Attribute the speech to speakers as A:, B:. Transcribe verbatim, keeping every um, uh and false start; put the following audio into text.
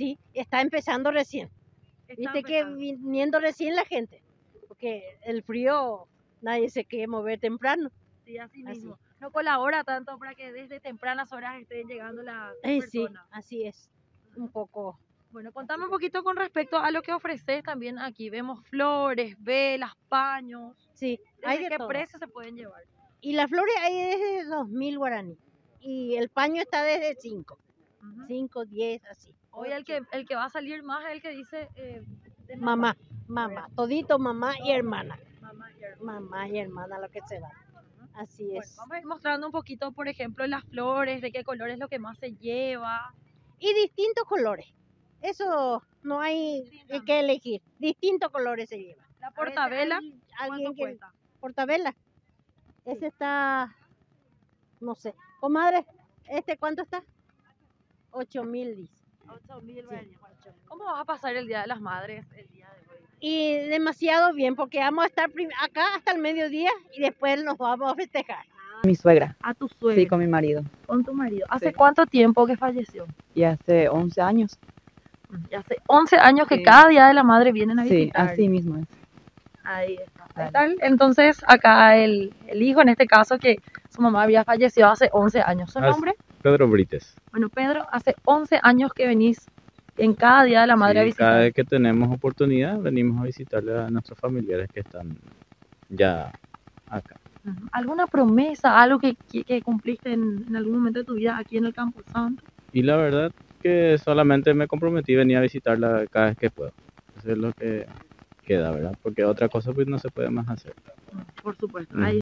A: sí, está empezando recién.
B: Está
A: Viste que
B: empezando.
A: viniendo recién la gente, porque el frío nadie se quiere mover temprano.
B: Sí, así
A: Así.
B: mismo. No colabora tanto para que desde tempranas horas estén llegando las
A: Eh, sí,
B: personas.
A: así es, un poco.
B: Bueno, contame un poquito con respecto a lo que ofreces también aquí. Vemos flores, velas, paños.
A: Sí, hay
B: ¿Desde
A: de
B: qué
A: todo.
B: precio se pueden llevar?
A: Y las flores hay desde dos mil guaraní. Y el paño está desde cinco.
B: Ujú.
A: cinco, diez, así.
B: Hoy el que, el que va a salir más es el que dice eh, de
A: Mamá, mamá, todito mamá y hermana.
B: Mamá y hermano.
A: Mamá y hermana lo que se da. Así
B: Bueno,
A: es.
B: vamos a ir mostrando un poquito, por ejemplo, las flores, de qué color es lo que más se lleva.
A: Y distintos colores. Eso no hay
B: Sí,
A: eh, que elegir. Distintos colores se lleva.
B: La
A: A veces
B: portabela,
A: hay alguien
B: ¿cuánto
A: que
B: cuesta?
A: portabela. Ese está, no sé. Comadre, ¿este cuánto está? Ocho mil dice.
B: ocho mil
A: Sí,
B: guaraníes.
A: ocho mil.
B: ¿Cómo vas a pasar el Día de las Madres el día de hoy?
A: Y demasiado bien, porque vamos a estar prim- acá hasta el mediodía y después nos vamos a festejar.
C: Mi suegra,
B: A tu
C: sí,
B: suegra,
C: con mi marido.
B: con tu marido. ¿Hace
C: Sí.
B: cuánto tiempo que falleció?
C: Y hace once años.
B: Y hace once años que
C: Sí.
B: cada Día de la Madre vienen a
C: Sí,
B: visitar.
C: así mismo es.
B: Ahí está.
C: Vale.
B: Ahí está. Entonces, acá el, el hijo, en este caso, que su mamá había fallecido hace once años. ¿Su
D: Hace-
B: nombre?
D: Pedro Brites.
B: Bueno, Pedro, hace once años que venís en cada Día de la Madre a
D: Sí,
B: visitar.
D: cada vez que tenemos oportunidad venimos a visitarle a nuestros familiares que están ya acá.
B: Ujú. ¿Alguna promesa, algo que, que, que cumpliste en, en algún momento de tu vida aquí en el Campo Santo?
D: Y la verdad que solamente me comprometí a venir a visitarla cada vez que puedo. Eso es lo que queda, ¿verdad? Porque otra cosa pues no se puede más hacer.
B: Por supuesto.
D: Ujú.
B: Ahí